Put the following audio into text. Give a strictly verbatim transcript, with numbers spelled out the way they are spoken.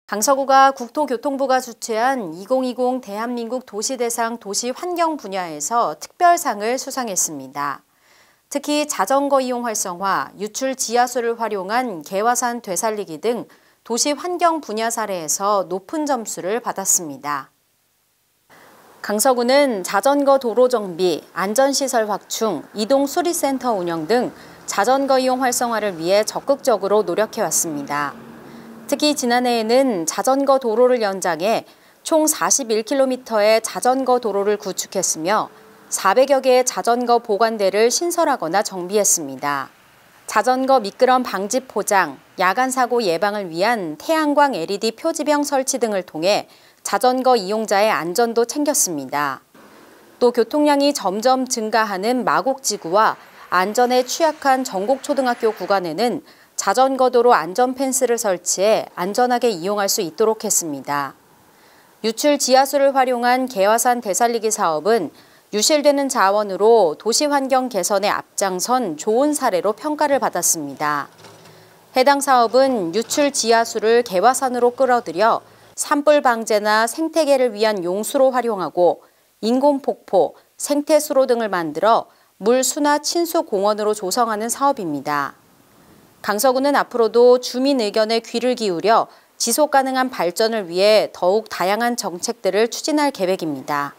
강서구가 국토교통부가 주최한 이천이십 대한민국 도시대상 도시환경 분야에서 특별상을 수상했습니다. 특히 자전거 이용 활성화, 유출 지하수를 활용한 개화산 되살리기 등 도시환경 분야 사례에서 높은 점수를 받았습니다. 강서구는 자전거 도로 정비, 안전시설 확충, 이동수리센터 운영 등 자전거 이용 활성화를 위해 적극적으로 노력해왔습니다. 특히 지난해에는 자전거 도로를 연장해 총 사십일 킬로미터의 자전거 도로를 구축했으며 사백여 개의 자전거 보관대를 신설하거나 정비했습니다. 자전거 미끄럼 방지 포장, 야간 사고 예방을 위한 태양광 엘이디 표지병 설치 등을 통해 자전거 이용자의 안전도 챙겼습니다. 또 교통량이 점점 증가하는 마곡지구와 안전에 취약한 전곡초등학교 구간에는 자전거 도로 안전 펜스를 설치해 안전하게 이용할 수 있도록 했습니다. 유출 지하수를 활용한 개화산 되살리기 사업은 유실되는 자원으로 도시 환경 개선에 앞장선 좋은 사례로 평가를 받았습니다. 해당 사업은 유출 지하수를 개화산으로 끌어들여 산불 방제나 생태계를 위한 용수로 활용하고 인공폭포, 생태수로 등을 만들어 물수나 친수공원으로 조성하는 사업입니다. 강서구는 앞으로도 주민 의견에 귀를 기울여 지속 가능한 발전을 위해 더욱 다양한 정책들을 추진할 계획입니다.